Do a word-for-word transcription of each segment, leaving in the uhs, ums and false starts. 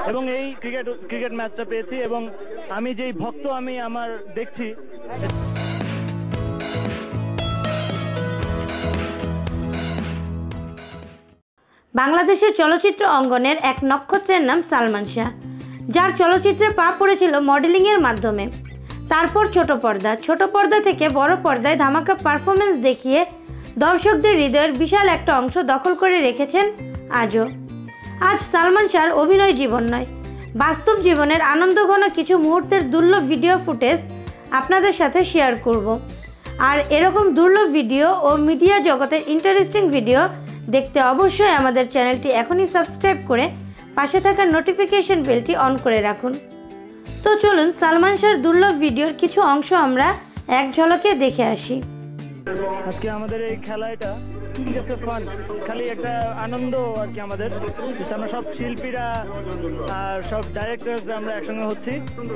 এবং এই cricket cricket ম্যাচটা পেয়েছি এবং আমি যেই ভক্ত আমি আমার দেখছি। বাংলাদেশের চলচ্চিত্র অঙ্গনের এক নক্ষত্রের নাম সালমান শাহ, যার চলচ্চিত্রে পা পড়েছিল মডেলিংয়ের মাধ্যমে। তারপর ছোট পর্দা, ছোট পর্দা থেকে বড় পর্দায় ধামাকা পারফরমেন্স দেখিয়ে দর্শকদের হৃদয়ের বিশাল একটা অংশ দখল করে রেখেছেন আজও। আজ সালমান শাহর অভিনয় জীবন নয়, বাস্তব জীবনের আনন্দঘন কিছু মুহূর্তের দুর্লভ ভিডিও ফুটেজ আপনাদের সাথে শেয়ার করব। আর এরকম দুর্লভ ভিডিও ও মিডিয়া জগতের ইন্টারেস্টিং ভিডিও দেখতে অবশ্যই আমাদের চ্যানেলটি এখনই সাবস্ক্রাইব করে পাশে থাকা নোটিফিকেশন বেলটি অন করে রাখুন। তো চলুন সালমান শাহর দুর্লভ ভিডিওর কিছু অংশ আমরা এক ঝলকে দেখে আসি। আজকে আমাদের এই খেলাটা ফান, খালি একটা আনন্দ আর কি। আমাদের আমরা সব শিল্পীরা আর সব ডাইরেক্টরসরা আমরা একসঙ্গে হচ্ছি।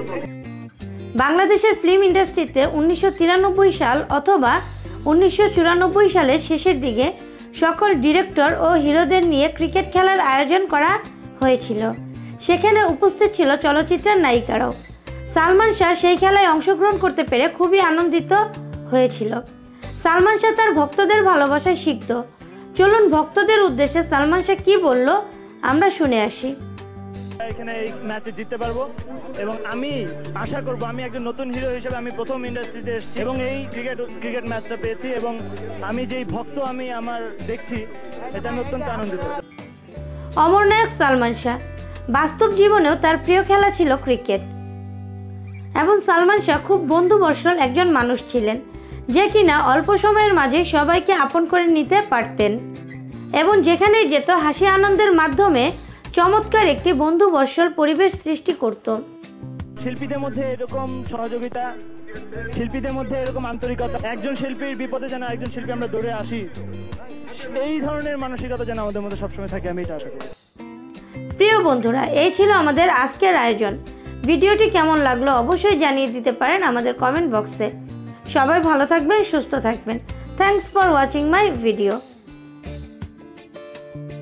বাংলাদেশের ফিল্ম ইন্ডাস্ট্রিতে উনিশশো তিরানব্বই সাল অথবা উনিশশো চুরানব্বই সালের শেষের দিকে সকল ডিরেক্টর ও হিরোদের নিয়ে ক্রিকেট খেলার আয়োজন করা হয়েছিল। সেখানে উপস্থিত ছিল চলচ্চিত্রের নায়িকারাও। সালমান শাহ সেই খেলায় অংশগ্রহণ করতে পেরে খুবই আনন্দিত হয়েছিল। সালমান শাহ তার ভক্তদের ভালোবাসায় সিক্ত। চলুন ভক্তদের উদ্দেশ্যে সালমান শাহ কী বলল আমরা শুনে আসি। এখানে এই ম্যাচে জিততে পারবো এবং আমি আশা করব আমি একজন নতুন হিরো হিসেবে আমি প্রথম ইন্ডাস্ট্রিতে এসেছি এবং এই ক্রিকেট ক্রিকেট ম্যাচটা পেয়েছি এবং আমি যেই ভক্ত আমি আমার দেখছি, এটা আমি অত্যন্ত আনন্দিত। অমরনায়ক সালমান শাহ বাস্তব জীবনেও তার প্রিয় খেলা ছিল ক্রিকেট এবং সালমান শাহ খুব বন্ধুবৎসল একজন মানুষ ছিলেন, যে কিনা অল্প সময়ের মাঝে সবাইকে আপন করে নিতে পারতেন এবং যেখানেই যেত হাসি আনন্দের মাধ্যমে চমৎকার একটি বন্ধুবৎসল পরিবেশ সৃষ্টি করত। শিল্পীদের মধ্যে এরকম সহযোগিতা, শিল্পীদের মধ্যে এরকম আন্তরিকতা, একজন শিল্পীর বিপদে যেন একজন শিল্পী আমরা দৌড়ে আসি, এই ধরনের মানসিকতা যেন আমাদের মধ্যে সবসময় থাকে, আমি এটা আশা করি। প্রিয় বন্ধুরা, এই ছিল আমাদের আজকের আয়োজন। ভিডিওটি কেমন লাগলো অবশ্যই জানিয়ে দিতে পারেন আমাদের কমেন্ট বক্সে। সবাই ভালো থাকবেন, সুস্থ থাকবেন। Thanks for watching my video.